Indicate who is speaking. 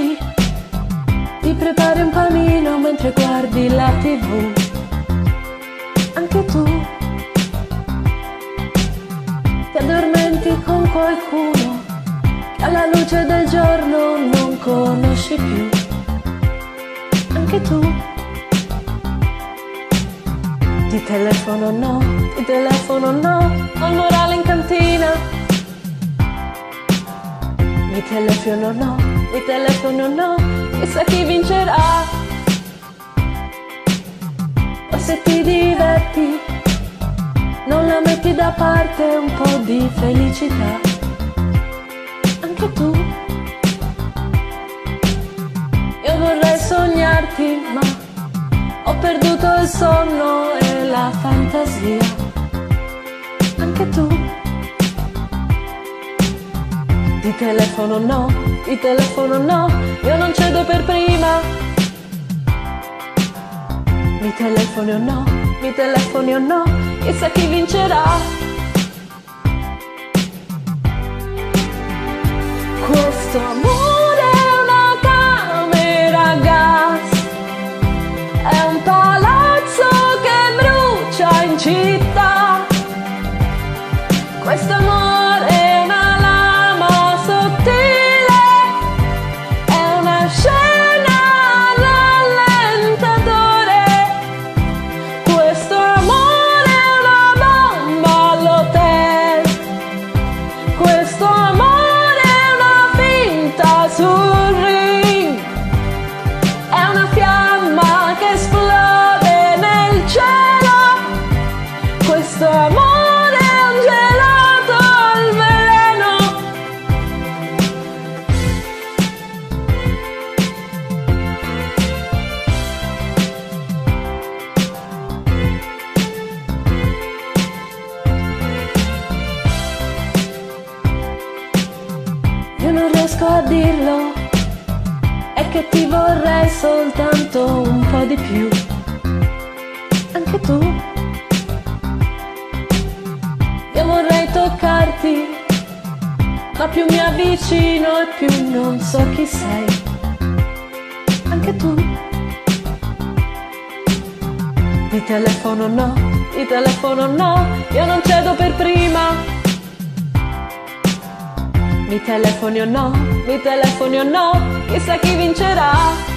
Speaker 1: esci, ti prepari un panino mentre guardi la TV. Anche tu ti addormenti con qualcuno che alla luce del giorno non conosci più. Anche tu ti telefono no, al morale in cantina. Mi telefono no, chissà chi vincerà. O se ti diverti, non la metti da parte un po' di felicità. Anche tu. Io vorrei sognarti, ma ho perduto il sonno e la fantasia. Anche tu. Ti telefono no, io non cedo per prima. Mi telefoni o no, chissà chi vincerà. Questo amore è una camera a gas, è un palazzo che brucia in città. Questo amore è una lama sottile, è una scena rallentatore. Questo amore è una bomba all'hotel, questo amore è una finta sul ring, è una fiamma che esplode nel cielo. Questo amore è un gelato al veleno. Io non riesco a dirlo, è che ti vorrei soltanto un po' di più. Anche tu. Io vorrei toccarti, ma più mi avvicino e più non so chi sei. Anche tu. Ti telefono no, io non cedo per prima. Mi telefoni o no, chissà chi vincerà.